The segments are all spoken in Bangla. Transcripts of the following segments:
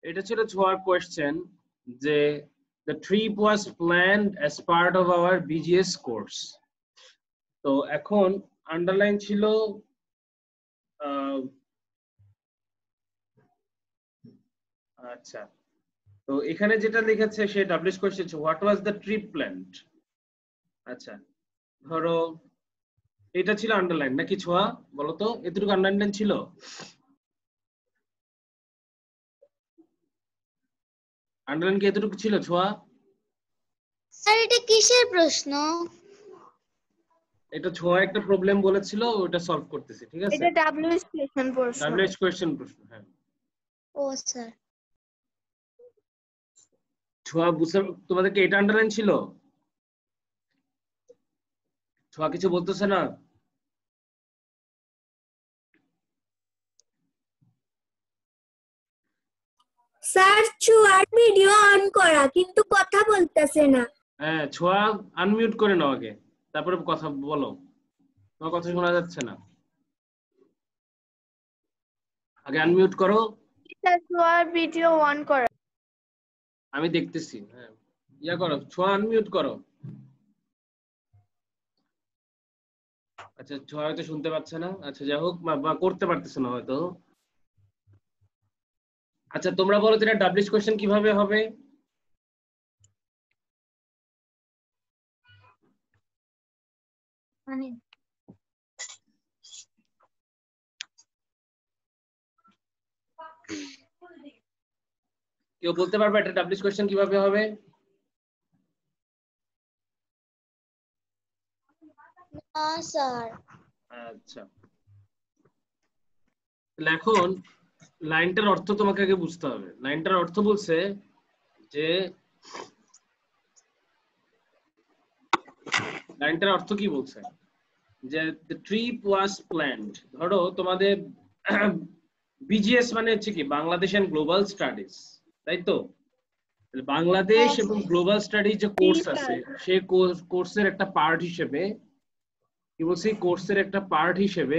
এটা ছিল ছোঁয়ার কোয়েশ্চেন যে the trip was planned as part of our BGS course. তো এখন আন্ডারলাইন ছিল আচ্ছা, তো এখানে যেটা লিখেছে সে WS question what was the trip planned. আচ্ছা ধরো এটা ছিল আন্ডারলাইন নাকি ছোঁয়া বলো তো, এতটুকু আন্ডারলাইন ছিল? আন্ডারলাইন কি এতটুকু ছিল ছোঁয়া? স্যার এটা কিসের প্রশ্ন? এটা ছোঁয়া একটা প্রবলেম বলেছিল, ওটা সলভ করতেছি, ঠিক আছে? এটা ডাব্লিউএস কোশ্চেন প্রশ্ন। ডাব্লিউএস কোয়েশ্চেন প্রশ্ন, হ্যাঁ। ও স্যার ছোঁয়া বুঝতে, তোমাদেরকে এটা আন্ডারলাইন ছিল? ছোঁয়া কিছু বলতেছে না? স্যার ছোঁয়ার ভিডিও অন করা কিন্তু কথা বলতেছে না। হ্যাঁ ছোঁয়া আনমিউট করে নাও আগে, তারপরে কথা বলো, তোমার কথা শোনা যাচ্ছে না, আগে আনমিউট করো। স্যার ছোঁয়ার ভিডিও অন করা। আমি দেখতেছি, হ্যাঁ ইয়া করো, ছোঁয়া আনমিউট করো। আচ্ছা ছোঁয়া হয়তো শুনতে পাচ্ছে না, আচ্ছা যাই হোক, বা করতে পারতেছে না হয়তো। আচ্ছা তোমরা বলো তো এটা ডাব্লিউএস কোশ্চেন কিভাবে হবে? মানে কেউ বলতে পারবে এটা ডাব্লিউএস কোশ্চেন কিভাবে হবে? না স্যার। আচ্ছা তাহলে এখন লাইনটার অর্থ তোমাকে আগে বুঝতে হবে। লাইনটার অর্থ বলছে যে, লাইনটার অর্থ কি বলছে যে the trip was planned, ধরো তোমাদের বিজিএস মানে হচ্ছে কি বাংলাদেশ এন্ড গ্লোবাল স্টাডিজ, তাই তো? বাংলাদেশ এবং গ্লোবাল স্টাডিজ যে কোর্স আছে সেই কোর্সের একটা পার্ট হিসেবে কি বলছি, কোর্সের একটা পার্ট হিসেবে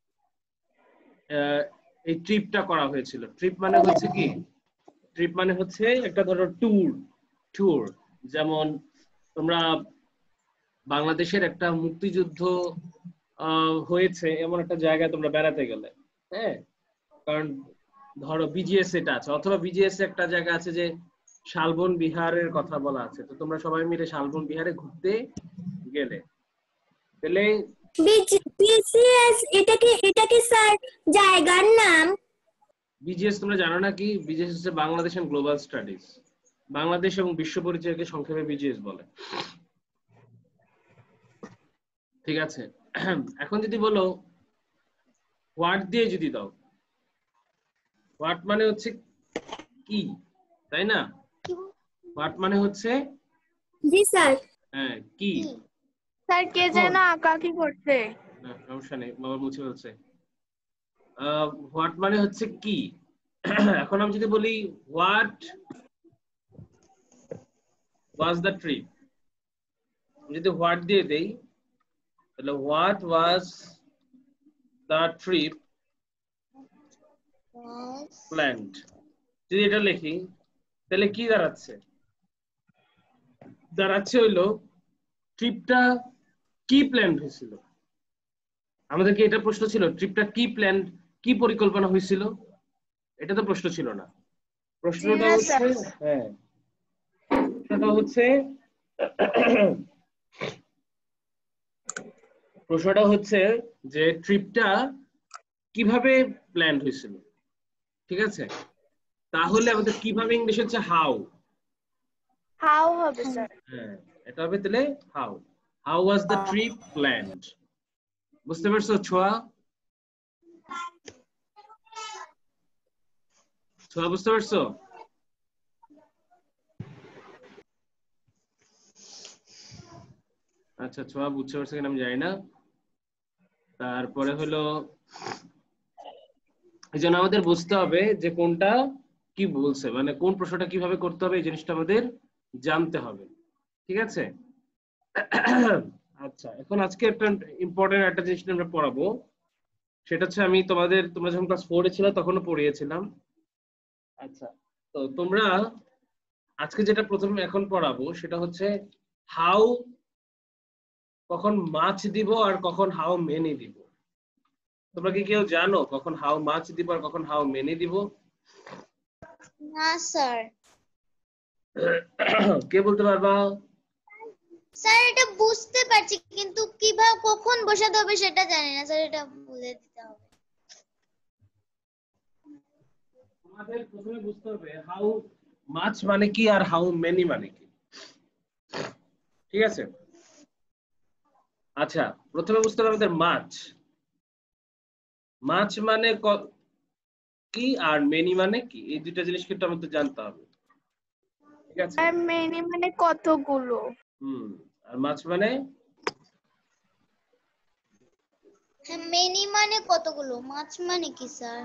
এই ট্রিপটা করা হয়েছিল। ট্রিপ মানে হচ্ছে কি, ট্রিপ মানে হচ্ছে একটা ধরো ট্যুর। যেমন তোমরা বাংলাদেশের একটা মুক্তিযুদ্ধ হয়েছে এমন একটা জায়গায় তোমরা বেড়াতে গেলে, হ্যাঁ, কারণ ধরো বিজিএস এটা আছে, অথবা বিজিএস একটা জায়গা আছে যে শালবন বিহারের কথা বলা আছে, তো তোমরা সবাই মিলে শালবন বিহারে ঘুরতে গেলে, তাহলে বিজিএস এটা কি স্যার জায়গার নাম? বিজিএস তোমরা জানো না কি? বিজিএস হচ্ছে Bangladesh and global studies, Bangladesh এবং বিশ্ব পরিচয়কে সংক্ষেপে বিজিএস বলে, ঠিক আছে? এখন যদি বলো হোয়াট দিয়ে যদি দাও, হোয়াট মানে হচ্ছে কি, তাই না? হোয়াট মানে হচ্ছে জি স্যার। হ্যাঁ কি। স্যার কে যেন আঁকাকি করছে। না সমস্যা নেই, বাবা মুছে ফেলছে। হোয়াট মানে হচ্ছে কি। এখন আমি যদি বলি হোয়াট ওয়াজ দ্য ট্রিপ, যদি হোয়াট দিয়ে দেই তাহলে what was the trip planned, যদি এটা লিখি তাহলে কি দাঁড়াচ্ছে? দাঁড়াচ্ছে হইলো ট্রিপটা কি প্ল্যান হয়েছিল। আমাদেরকে এটা প্রশ্ন ছিল ট্রিপটা কি প্ল্যান, কি পরিকল্পনা হয়েছিল, এটা তো প্রশ্ন ছিল না। প্রশ্নটা হচ্ছে হ্যাঁ, প্রশ্নটা হচ্ছে যে ট্রিপটা কিভাবে প্ল্যান হয়েছিল, ঠিক আছে? তাহলে আমাদের কিভাবে ইংলিশ হচ্ছে হাউ। হাউ হবে স্যার। হ্যাঁ এটা হবে তাহলে how. How was the trip planned. বুঝতে পারছো ছোঁয়া? ছোঁয়া বুঝতে পারছো? আচ্ছা ছোঁয়া বুঝতে পারছো কিনা আমি জানি না। তারপরে হলো এই জন্য আমাদের বুঝতে হবে যে কোনটা কি বলছে, মানে কোন প্রশ্নটা কিভাবে করতে হবে এই জিনিসটা আমাদের জানতে হবে, ঠিক আছে? আচ্ছা এখন আজকে একটা ইম্পর্টেন্ট একটা জিনিস আমরা পড়াবো, সেটা হচ্ছে আমি তোমরা যখন ক্লাস 4 এ ছিল তখনও পড়িয়েছিলাম। আচ্ছা তো তো তোমরা আজকে যেটা প্রথমে এখন পড়াবো সেটা হচ্ছে হাউ, কখন মাছ দিব আর কখন হাউ মেনি দিব। তোমরা কি কেউ জানো কখন হাউ মাছ দিব আর কখন হাউ মেনি দিব? না স্যার। কে বলতে পারবা? স্যার এটা বুঝতে পারছি কিন্তু কিভাবে কখন বসাতে হবে সেটা জানি না স্যার, এটা বলে দিতে হবে। তোমাদের প্রথমে বুঝতে হবে হাউ মাছ মানে কি আর হাউ মেনি মানে কি। ঠিক আছে, আচ্ছা প্রথমে বুঝতে হবে আমাদের মাছ। মাছ মানে কি আর মেনি মানে কি, এই দুটো জিনিস কিন্তু আমাদের জানতে হবে। ঠিক আছে, আর মেনি মানে কতগুলো? আর মাছ মানে? হ্যাঁ, মেনি মানে কতগুলো, মাছ মানে কি স্যার?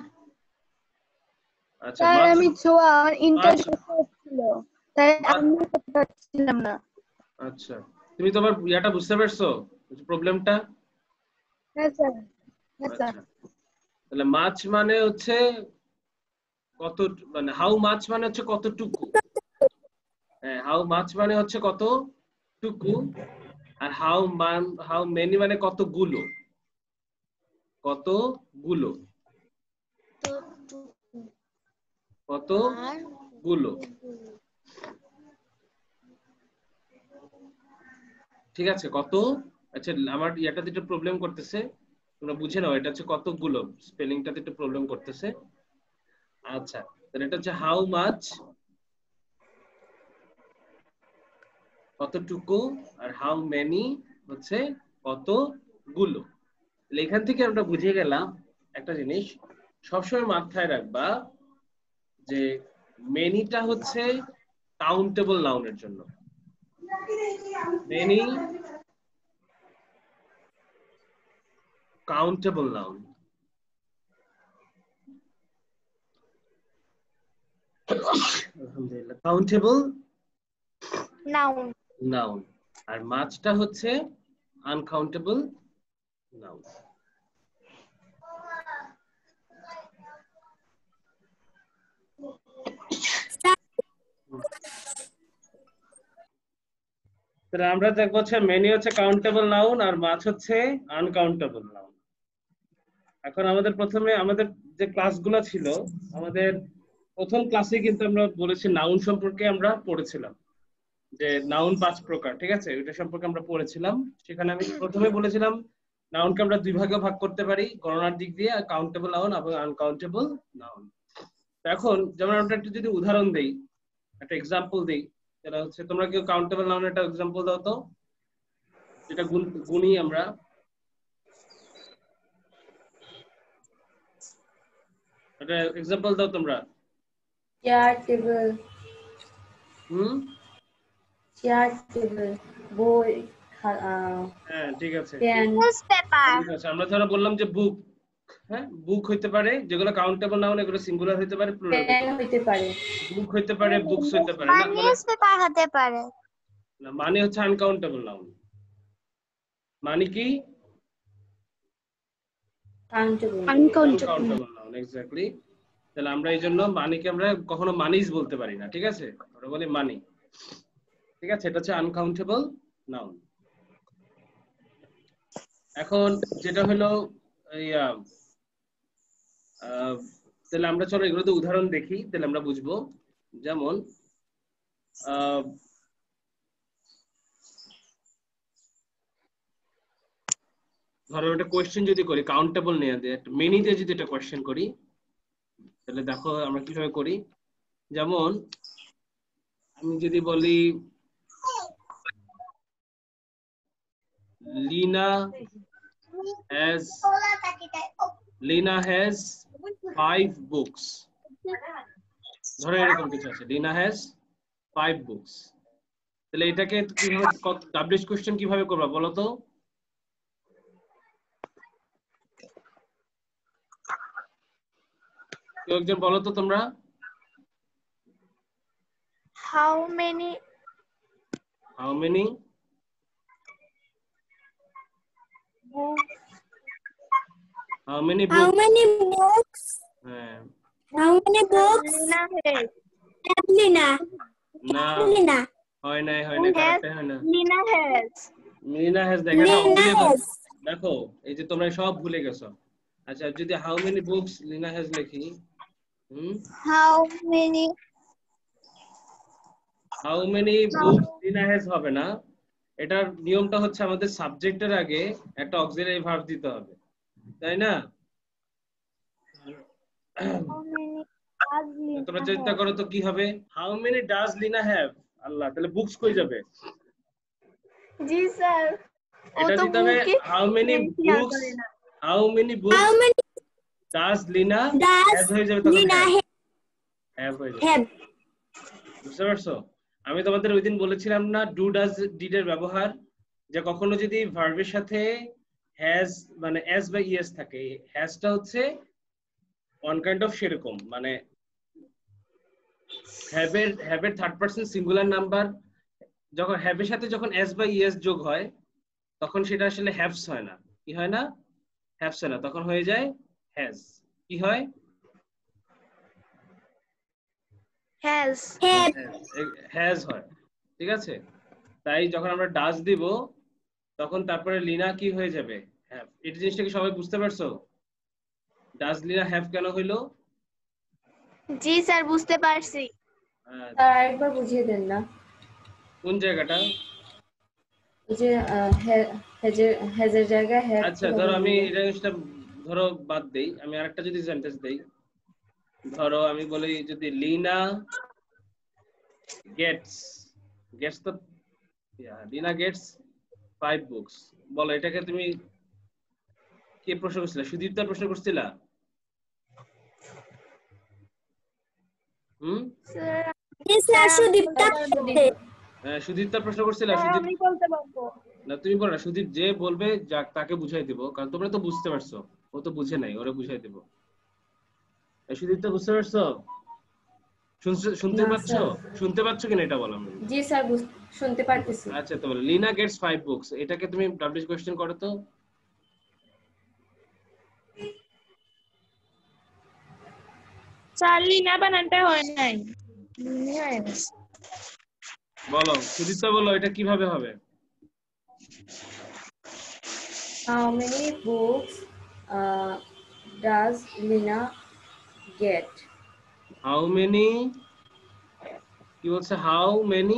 আচ্ছা স্যার মাছ, আমি ছোঁয়া ইন্টারভিউ ছিল তাই আমি করতে পারছিলাম না। আচ্ছা তুমি তোমার ইয়াটা বুঝতে পারছো প্রবলেমটা? হ্যাঁ স্যার। আচ্ছা তাহলে মাছ মানে হচ্ছে কত, মানে হাউ মাছ মানে হচ্ছে কতটুকু। হ্যাঁ, হাউ মাছ মানে হচ্ছে কতটুকু, আর হাউ মেনি মানে কতগুলো, কতগুলো, তো আর কতগুলো। ঠিক আছে, কত। আচ্ছা আমার ইয়াটাতে একটু প্রবলেম করতেছে, তোমরা বুঝে নাও, এটা হচ্ছে কতগুলো, স্পেলিংটাতে একটু প্রবলেম করতেছে। আচ্ছা তাহলে এটা হচ্ছে হাউ মাছ কতটুকু, আর হাউ মেনি হচ্ছে কতগুলো। তাহলে এখান থেকে আমরা বুঝে গেলাম একটা জিনিস, সবসময় মাথায় রাখবা যে মেনিটা হচ্ছে কাউন্টেবল নাউনের জন্য। মেনি কাউন্টেবল নাউন, আলহামদুলিল্লাহ, কাউন্টেবল নাউন। নাউন। আর মাছটা হচ্ছে আনকাউন্টেবল নাউন। তাহলে আমরা দেখবো হচ্ছে মেনি হচ্ছে কাউন্টেবল নাউন আর মাছ হচ্ছে আনকাউন্টেবল নাউন। এখন আমাদের প্রথমে আমাদের যে ক্লাসগুলো ছিল, আমাদের প্রথম ক্লাসে কিন্তু আমরা বলেছি নাউন সম্পর্কে আমরা পড়েছিলাম, যে নাউন 5 প্রকার। ঠিক আছে, এটা সম্পর্কে আমরা পড়েছিলাম। সেখানে আমি প্রথমে বলেছিলাম নাউনকে আমরা দুই ভাগে ভাগ করতে পারি গণনার দিক দিয়ে, কাউন্টেবল নাউন এবং আনকাউন্টেবল নাউন। এখন যেমন আমরা একটু যদি উদাহরণ দেই, একটা এক্সাম্পল দেই, যেটা হচ্ছে তোমরা কেউ কাউন্টেবল নাউনের একটা এক্সাম্পল দাও তো, যেটা গুনি আমরা। একটা এক্সাম্পল দাও তোমরা। চেয়ার টেবিল, চেয়ার টেবিল, বই, হ্যাঁ ঠিক আছে, পেন, নিউজপেপার। ঠিক আছে। আমরা ধরো বললাম যে বুক, হ্যাঁ বুক হইতে পারে, যেগুলো কাউন্টেবল নাউন এগুলো সিঙ্গুলার হইতে পারে, প্লুরাল পেন হইতে পারে। বুক হইতে পারে, বুকস হইতে পারে, না মানে নিউজপেপার হতে পারে। না, মানে হচ্ছে আনকাউন্টেবল নাউন। মানে কি? Uncountable noun, exactly. তাহলে আমরা এই জন্য মানিকে আমরা কখনো মানিজ বলতে পারি না, ঠিক আছে, আমরা বলি মানি। ঠিক আছে, এটা হচ্ছে আনকাউন্টেবল নাউন। এখন যেটা হলো ইয়া, তাহলে আমরা চলো এগুলোতে উদাহরণ দেখি, তাহলে আমরা বুঝবো। যেমন ধরো একটা কোয়েশ্চেন যদি করি কাউন্টেবল নিয়ে, মেনি দিয়ে যদি একটা কোয়েশ্চেন করি, তাহলে দেখো আমরা কিভাবে করি। যেমন আমি যদি বলি Lina has 5 books, ধরো এরকম কিছু আছে, Lina has 5 books। তাহলে এটাকে কিভাবে ডাব্লিউএইচ কোশ্চেন কিভাবে করবা বলো তো? কেউ একজন বলো তো তোমরা। How many books? How many How books? many books? হ্যাঁ How many books Lina has Lina না লিনা হয় নাই কারেক্ট হয় না। লিনা হ্যাজ মিনা হ্যাজ দেখা দাও লিনা ভুলে হ্যাজ দেখো এই যে তোমরা সব ভুলে গেছো। আচ্ছা যদি how many books Lina has লিখি, How many how many books Lina has হবে না, এটার নিয়মটা হচ্ছে আমাদের সাবজেক্টের আগে একটা অক্সিলারি ভার্ব দিতে হবে, তাই না? তোমরা চিন্তা করো তো কি হবে, how many does Lina have, আল্লাহ তাহলে বুকস কই যাবে? জি স্যার এটা দিতে হবে how many books, how many How books many does Lina does has হয়ে যাবে, তখন Lina হ্যাভ হয়ে যাবে। have? বুঝতে পারছো? আমি তোমাদের ওই দিন বলেছিলাম না ডু ডাজ ডিড এর ব্যবহার, যে কখনো যদি ভার্বের সাথে হ্যাজ মানে এস বা ইএস থাকে, হ্যাজটা হচ্ছে ওয়ান কাইন্ড অফ সেরকম, মানে হ্যাভের থার্ড পারসন সিঙ্গুলার নাম্বার, যখন হ্যাভের সাথে যখন এস বা ইএস যোগ হয় তখন সেটা আসলে হ্যাভস হয় না। কি হয় না? হ্যাভস হয় না, তখন হয়ে যায় হ্যাজ। কি হয়? হ্যাজ Have হ্যাজ হয়। ঠিক আছে, তাই যখন আমরা ডাজ দিব তখন তারপরে লিনা কি হয়ে যাবে? হ্যাভ। এই জিনিসটা কি সবাই বুঝতে পারছো? ডাজ লিনা হ্যাভ কেন হইলো? জি স্যার বুঝতে পারছি। স্যার আরেকবার বুঝিয়ে দেন না, কোন জায়গাটা? ওই যে হ্যাজের জায়গায় হ্যাভ। আচ্ছা ধরো আমি এটা জিনিসটা ধরো বাদ দেই, আমি আরেকটা যদি সেন্টেন্স দেই, ধরো আমি বলি যদি লিনা গেটস, গেটস তো লিনা গেটস 5 বুকস, বলো এটাকে তুমি কে প্রশ্ন করছিলা? সুদীপ্তার প্রশ্ন করছিলা? Yes, sir, সুদীপ্তা সুদীপ্তার প্রশ্ন করছিলা? সুদীপ আমি বলতে পারবো। না তুমি বলো না, সুদীপ যে বলবে যাক তাকে বুঝাই দিব, কারণ তোমরা তো বুঝতে পারছো, ও তো বুঝে নাই, ওরে বুঝাই দিব। সুদীপ্তা বুঝতে পারছো? শুনতে না, পাচ্ছ? স্যার। শুনতে পাচ্ছ কিনা এটা বলো আমাকে। জি স্যার শুনতে পারতেছি। আচ্ছা তো বলো লিনা গেটস 5 বুকস, এটাকে তুমি ডাব্লিউ কোশ্চেন করো তো। স্যার লিনা বানানটা হয় নাই। বলো সুদীপ্তা বলো এটা কিভাবে হবে? How many books does Lina get? How many, কি বলছে? How many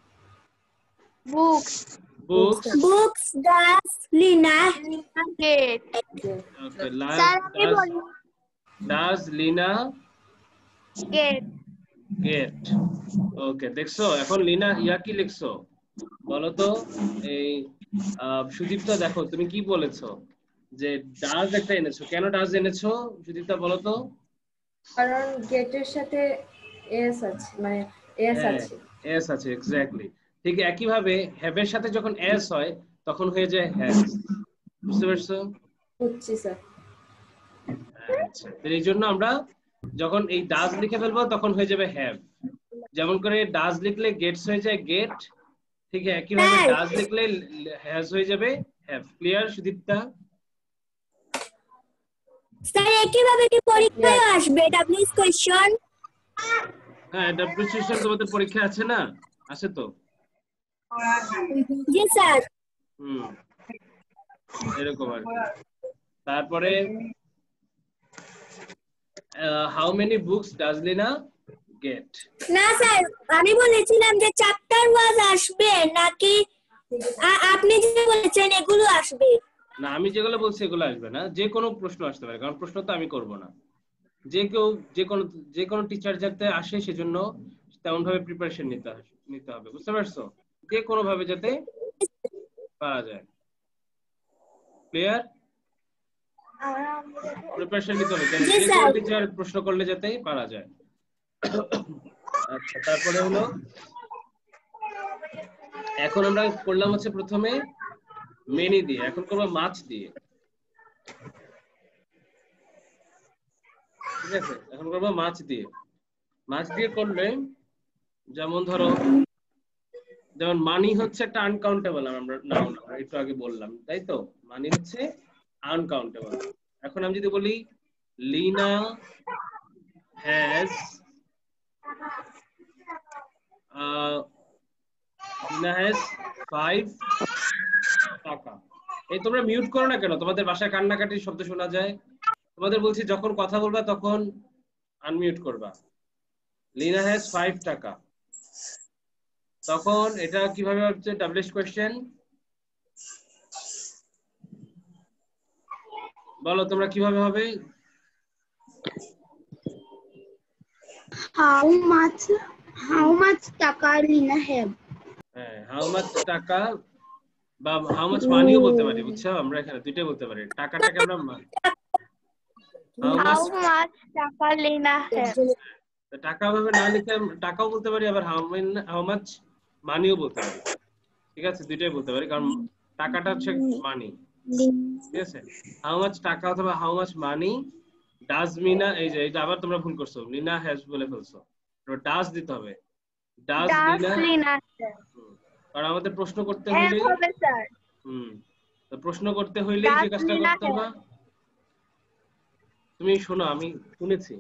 books books books does Lina get. Okay sir আমি বলি does Lina get get. Okay দেখছো এখন লিনা ইয়া কি লিখছো বলো তো? এই সুদীপ্তা দেখো তুমি কি বলেছো যে ডাজ একটা এনেছো, কেন ডাজ এনেছো সুদীপ্তা বলো তো? কারণ গেটের সাথে এস আছে, মানে এস আছে। এস আছে, এক্স্যাক্টলি। ঠিক একই ভাবে হ্যাভের সাথে যখন এস হয় তখন হয়ে যায় হ্যাজ। বুঝতে পারছো? বুঝছি স্যার। আচ্ছা তো এই জন্য আমরা যখন এই ডাজ লিখে ফেলবো তখন হয়ে যাবে হ্যাভ। যেমন করে ডাজ লিখলে গেটস হয়ে যায় গেট, ঠিক আছে একই ভাবে হ্যাঁ। ডাজ লিখলে হ্যাজ হয়ে যাবে হ্যাভ। ক্লিয়ার সুদীপ্তা? স্যার একইভাবে কি পরীক্ষায় আসবে ডাব্লিউএস কোশ্চেন? হ্যাঁ ডেপ্রিসিয়েশন তোমাদের পরীক্ষা আছে না? আছে তো? জি স্যার। এরকম আর কি। তারপরে how many books does Lina get? না স্যার আমি বলেছিলাম যে চ্যাপ্টার ওয়াজ আসবে নাকি আপনি যে বলেছেন এগুলো আসবে? না আমি যেগুলো বলছি এগুলো আসবে না, যে কোনো প্রশ্ন আসতে পারে, কারণ প্রশ্ন তো আমি করব না। যে কেউ যে কোনো টিচার যাতে আসে সেজন্য তেমন ভাবে প্রিপারেশন নিতে হবে। বুঝতে পারছো? যে কোনো ভাবে যাতে পারা যায়। ক্লিয়ার? প্রিপারেশন নিতে হবে, যে কোনো টিচার প্রশ্ন করলে যাতে পারা যায়। আচ্ছা তারপরে হলো এখন আমরা করলাম হচ্ছে প্রথমে মেনি দিয়ে, এখন করবো মাছ দিয়ে। ঠিক আছে এখন করবো মাছ দিয়ে। মাছ দিয়ে করলে যেমন ধরো যেমন মানি হচ্ছে একটা আনকাউন্টেবল, আমরা নাউন একটু আগে বললাম তাই তো, মানি হচ্ছে আনকাউন্টেবল। এখন আমি যদি বলি লিনা হ্যাজ লিনা হ্যাজ 5 টাকা। এই তোমরা মিউট করো না কেন? তোমাদের বাসায় কান্নাকাটির শব্দ শোনা যায়। তোমাদের বলছি যখন কথা বলবা তখন আনমিউট করবা। লিনা হ্যাজ 5 টাকা। তখন এটা কিভাবে হচ্ছে ডাবলিশ কোশ্চেন? বলো তোমরা কিভাবে হবে? How much taka Lina have? হ্যাঁ, হাউ মাচ টাকা বা হাউ মাচ মানিও বলতে পারি, বুঝছো? আমরা এখানে দুইটাই বলতে পারি। টাকাটাকে আমরা how much How much taka Lina have? টাকা ভাবে না লিখে টাকাও বলতে পারি, আবার হাউ মাচ মানিও বলতে পারি। ঠিক আছে, দুইটাই বলতে পারি, কারণ টাকাটা হচ্ছে মানি। ঠিক আছে, হাউ মাচ টাকা অথবা how much money does Mina, এই যে এটা আবার তোমরা ভুল করছো, লিনা হ্যাজ বলে ফেলছো। ডাজ দিতে হবে, ডাজ লিনা। কারণ আমাদের প্রশ্ন করতে হইলে তো প্রশ্ন করতে হইলেই যে কাজটা করতে হবে, তুমি শোনো, আমি শুনেছি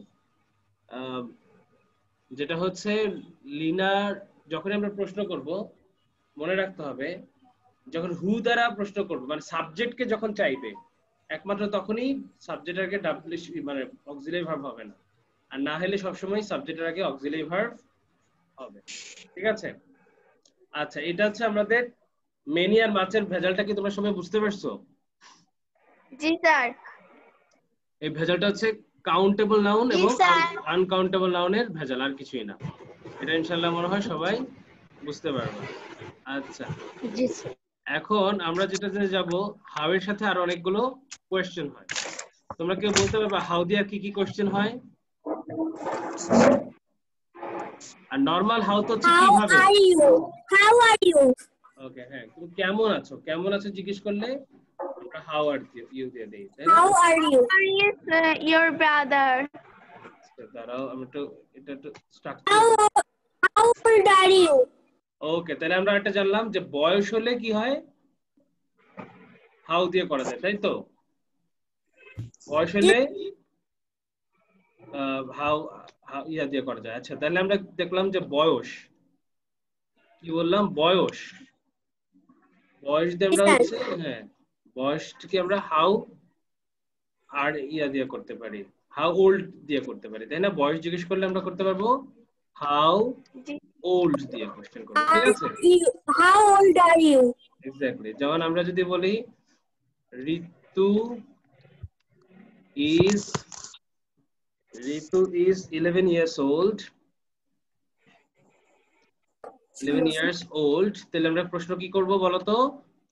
যেটা হচ্ছে লিনার যখন আমরা প্রশ্ন করব মনে রাখতে হবে, যখন হু দ্বারা প্রশ্ন করব মানে সাবজেক্টকে যখন চাইবে একমাত্র তখনই সাবজেক্টের আগে ডাবলিশ মানে অক্সিলারি ভার্ব হবে না, আর না হলে সবসময় সাবজেক্টের আগে অক্সিলারি ভার্ব হবে। ঠিক আছে, আচ্ছা এটা হচ্ছে আমাদের মেনি আর মাছের ভেজালটা কি তোমরা সবাই বুঝতে পারছো? জি স্যার। এই ভেজালটা হচ্ছে কাউন্টেবল নাউন এবং আনকাউন্টেবল নাউনের ভেজাল, আর কিছুই না। এটা ইনশাআল্লাহ মনে হয় সবাই বুঝতে পারবে। আচ্ছা জি স্যার। এখন আমরা যেটাতে যাব, হাউ এর সাথে আরো অনেকগুলো কোশ্চেন হয়। তোমরা কেউ বলতে পারবে হাউ দিয়ে কি কি কোশ্চেন হয়? আর নরমাল হাউ তো হচ্ছে কিভাবে। How are you. ওকে, হ্যাঁ, তুমি কেমন আছো, কেমন আছো জিজ্ঞেস করলে আমরা হাউ আর ইউ দিয়ে দেই, তাই না? How are you? Your brother. দাঁড়াও আমি একটু এটা একটু structure. How old are you? Okay, তাহলে আমরা একটা জানলাম যে বয়স হলে কি হয়, হাউ দিয়ে করা যায়, তাই তো? বয়স হলে হাউ ইয়া দিয়ে করা যায়। আচ্ছা তাহলে আমরা দেখলাম যে বয়স, কি বললাম, বয়স দিয়ে আমরা হচ্ছে, হ্যাঁ বয়সকে আমরা হাউ আর ইয়া দিয়ে করতে পারি, হাউ ওল্ড দিয়ে করতে পারি, তাই না? বয়স জিজ্ঞেস করলে আমরা করতে পারবো হাউ ওল্ড দিয়ে কোশ্চেন করব। ঠিক আছে, how old are you? Exactly. যেমন আমরা যদি বলি ঋতু is 11 years old, 11 years old, তাহলে আমরা প্রশ্ন কি করব বলো তো?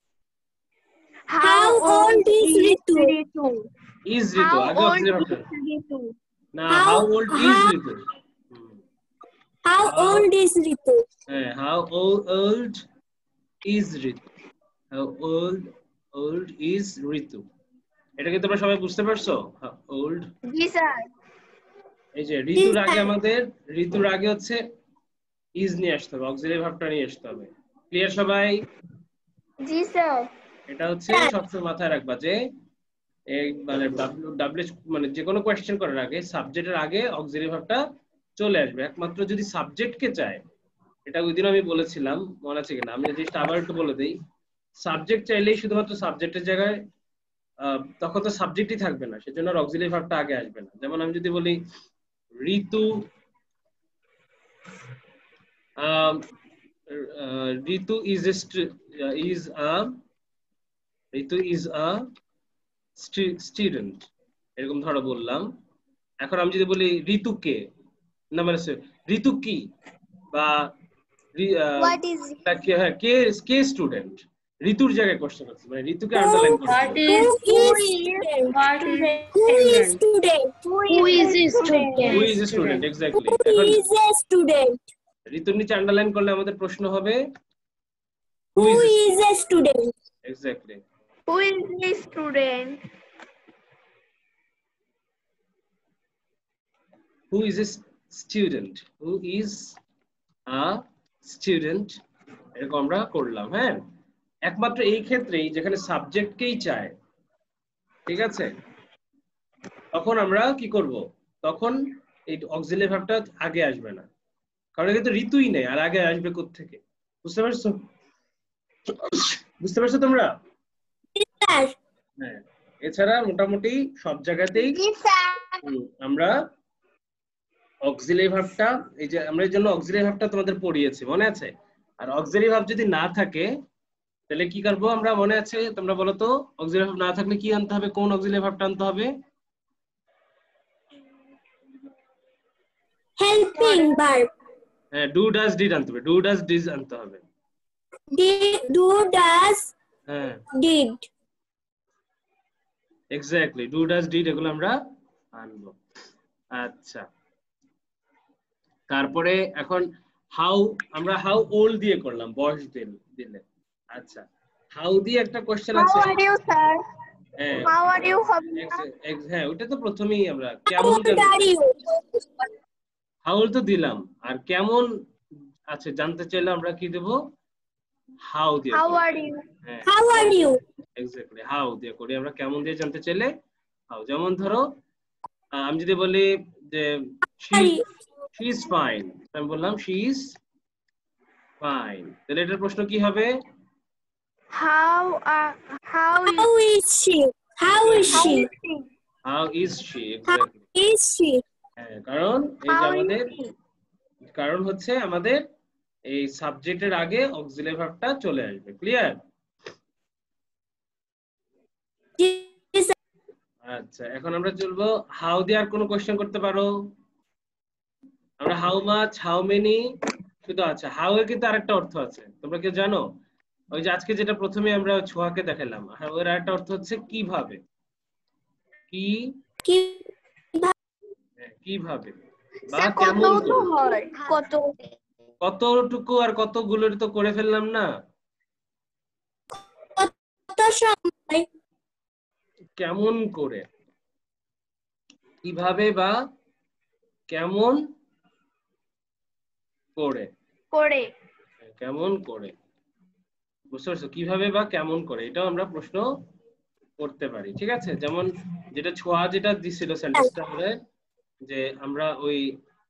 How old is Ritu? Is Ritu আগে অক্সিলারি না, how old is Ritu? How old is Ritu? হ্যাঁ, how old is Ritu? How old is Ritu? এটা কি তোমরা সবাই বুঝতে পারছো? ওল্ড। জি স্যার। এই যে ঋতুর আগে আমাদের, ঋতুর আগে হচ্ছে ইজ নিয়ে আসতে হবে, অক্সিলারি ভার্বটা নিয়ে আসতে হবে। ক্লিয়ার সবাই? জি স্যার। এটা হচ্ছে সবসময় মাথায় রাখবা যে এই মানে ডাবলিশ মানে যে কোনো কোশ্চেন করার আগে সাবজেক্টের আগে অক্সিলারি ভার্বটা চলে আসবে, একমাত্র যদি সাবজেক্টকে চায়। এটা ওই দিন আমি বলেছিলাম, মনে আছে কিনা? আমি জিনিসটা আবার একটু বলে দিই। সাবজেক্ট চাইলেই শুধুমাত্র সাবজেক্টের জায়গায় তখন তো সাবজেক্টই থাকবে না, সেজন্য অক্সিলারি ভার্বটা আগে আসবে না। যেমন আমি যদি বলি ঋতু ঋতু is a student, এরকম ধরো বললাম। এখন আমি যদি বলি ঋতুকে, না মানে ঋতু কি বা What is কে স্টুডেন্ট, ঋতুর জায়গায় কোশ্চেন আছে, মানে ঋতুকে আন্ডারলাইন করতে হবে। Who is a student? Exactly. Who is a student? ঋতুর নিচে আন্ডারলাইন করলে আমাদের প্রশ্ন হবে Who is a student? Exactly. Who is a student? Who is a student? Who is a student? এরকম আমরা করলাম। হ্যাঁ, একমাত্র এই ক্ষেত্রেই যেখানে সাবজেক্টকেই চায়, ঠিক আছে, তখন আমরা কি করব? তখন এই অক্সিলারি ভার্বটা আগে আসবে না, কারণ এটা তো ঋতুই নেই, আর আগে আসবে কোত্থেকে? বুঝতে পারছো? বুঝতে পারছো তোমরা? স্যার হ্যাঁ, এছাড়া মোটামুটি সব জায়গাতেই আমরা অক্সিলারি ভার্বটা, এই যে আমরা এর জন্য অক্সিলারি ভার্বটা তোমাদের পড়িয়েছি, মনে আছে? আর অক্সিলারি ভার্ব যদি না থাকে তাহলে কি করবো আমরা, মনে আছে? তোমরা বলো তো, অক্সিলারি ভার্ব না থাকলে কি আনতে হবে? কোন অক্সিলারি ভার্বটা আনতে হবে? হেল্পিং ভার্ব হ্যাঁ, ডু ডাজ ডিড আনতে হবে, ডু ডাজ ডিড আনতে হবে। ডু ডাজ হ্যাঁ, did exactly, do does did এগুলো আমরা আনবো। আচ্ছা, তারপরে এখন হাউ, আমরা হাউ ওল্ড দিয়ে করলাম, বয়স দিলে। আচ্ছা, হাউ দিয়ে একটা কোশ্চেন আছে। How are you, sir? হ্যাঁ, How are you, হ্যাঁ, ওটা তো প্রথমেই আমরা কেমন হাউ তো দিলাম, আর কেমন আছে জানতে চাইলে আমরা কি দেব? হাউ দিয়ে। How are you? হ্যাঁ, how are you exactly, how দিয়ে করি আমরা। কেমন দিয়ে জানতে চাইলে হাউ। যেমন ধরো আমি যদি বলি যে she is fine, আমি বললাম she is fine, তাহলে এটার প্রশ্ন কি হবে? How how is she how is she how is she, exactly. Is she হ্যাঁ, কারণ এই যে আমাদের কারণ হচ্ছে আমাদের এই সাবজেক্টের আগে অক্সিলারি ভার্বটা চলে আসবে। ক্লিয়ার? আচ্ছা, এখন আমরা চলবো হাউ দিয়ে। আর কোনো কোশ্চেন করতে পারো? আমরা হাউ মাচ, হাউ মেনি শুধু। আচ্ছা, হাউ এর কিন্তু আরেকটা অর্থ আছে, তোমরা কি জানো? ওই যে আজকে যেটা প্রথমে আমরা ছোঁয়াকে দেখালাম, হাউ এর আরেকটা অর্থ হচ্ছে কিভাবে। কি কিভাবে বা কেমন করে। কতটুকু আর কতগুলো তো করে ফেললাম না? কত সময় কেমন করে, কিভাবে বা কেমন করে। কেমন করে, বুঝতে পারছো? কিভাবে বা কেমন করে, এটাও আমরা প্রশ্ন করতে পারি। ঠিক আছে, যেমন যেটা ছোঁয়া যেটা দিছিল সেন্টেন্সটা আমাদের, যে আমরা ওই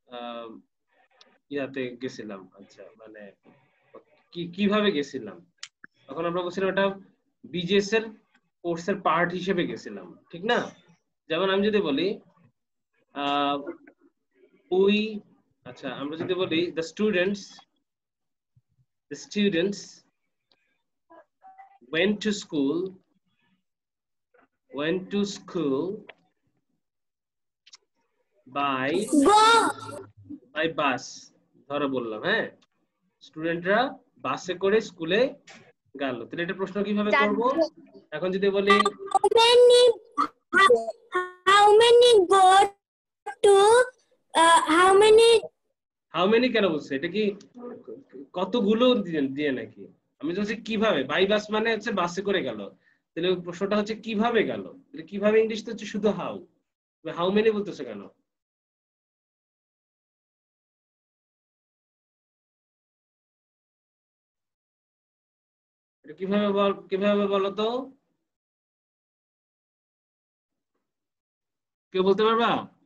ইয়াতে গেছিলাম। আচ্ছা, মানে কিভাবে গেছিলাম, তখন আমরা বলছিলাম এটা বিজেএস এর কোর্সের পার্ট হিসেবে গেছিলাম, ঠিক না? যেমন আমি যদি বলি ওই, আচ্ছা আমরা যদি বলি the students went to school by bus, ধরো বললাম, হ্যাঁ, স্টুডেন্টরা বাসে করে স্কুলে গেল, তাহলে এটা প্রশ্ন কিভাবে করব? এখন যদি বলি হাউ মেনি কেন বলছে? এটা কি কতগুলো দিয়ে নাকি? আমি বলছি কিভাবে, বাই বাস মানে হচ্ছে বাসে করে গেল, তাহলে প্রশ্নটা হচ্ছে কিভাবে গেল। তাহলে কিভাবে ইংলিশ তো হচ্ছে শুধু হাউ, হাউ মেনি বলতেছে কেন? এটা কিভাবে বলো তো, কেউ বলতে পারবা?